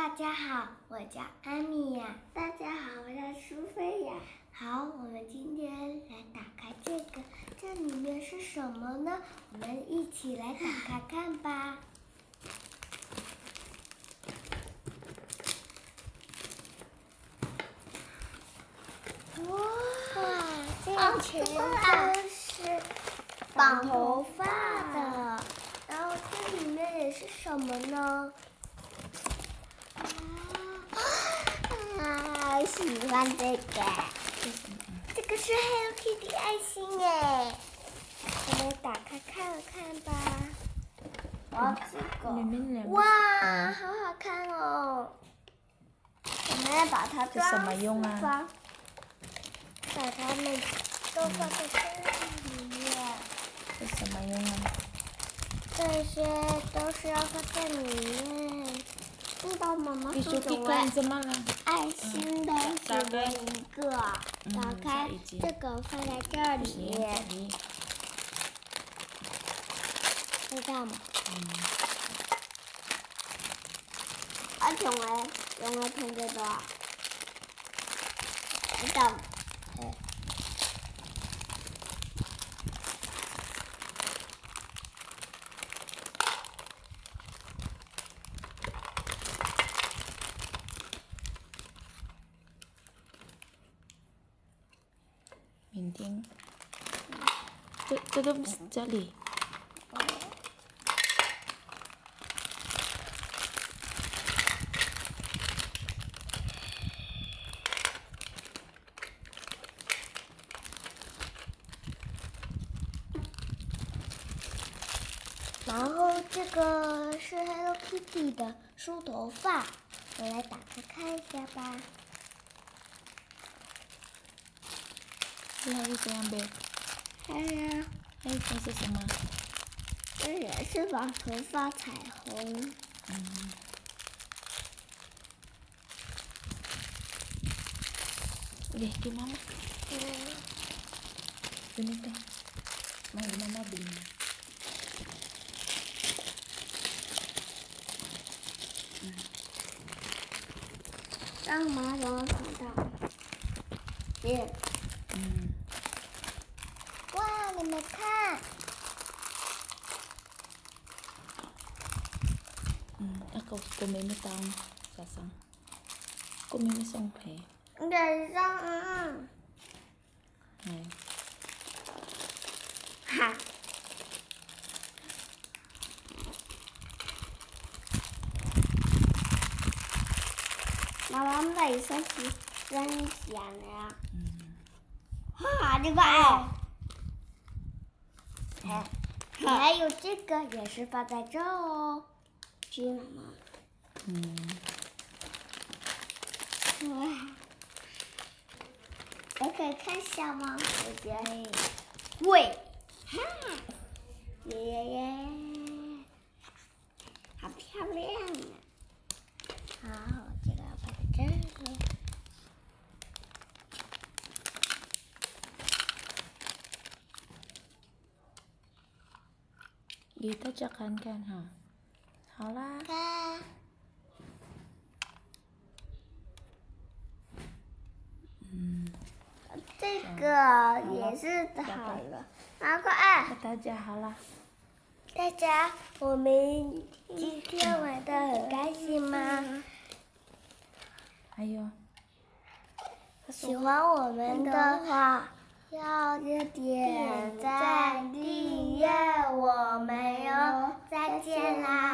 大家好，我叫安米呀。 大家好，我叫苏菲亚。 好，我们今天来打开这个，这里面是什么呢？我们一起来打开看吧。哇，这全都是绑头发的，然后这里面也是什么呢？ 好喜欢这个。 这个是 Hello Kitty 爱心哎，我们打开看看吧。 哇，这个哇，好好看哦！ 我们要把它装什么用啊？ 把它们都放在这里面。 是什么用啊？ 这些都是要放在里面。 知道妈妈你说的看什么了？ 爱心的是的一个，打开这个放在这里。知道吗？ 用来通这个，知道吗？ 明天，这个这里。 然后这个是 Hello Kitty 的梳头发，我来打开看一下吧。 还有这样呗？ 还有这是什么？ 这也是绑头发彩虹。 Oke, di mama. Ini teh. Mau di mama beli. 让妈妈看到。 哇，你们看。 Ako kumain na taong sasang. Kumain na song he. 脸上，哈。妈妈美色是真香呀！哈，这个爱。 还有这个也是放在这哦。 知道吗？哇！我可以看一下吗？我觉得。 喂， 哈！耶！好漂亮啊！ 好，这个放在这里。 Kita cakan kan ha. 好啦。 看。 这个也是好了，拿过来。 大家好啦。 大家，我们今天玩的很开心吗？ 还有。 喜欢我们的话，要点赞、订阅我们哟！再见啦。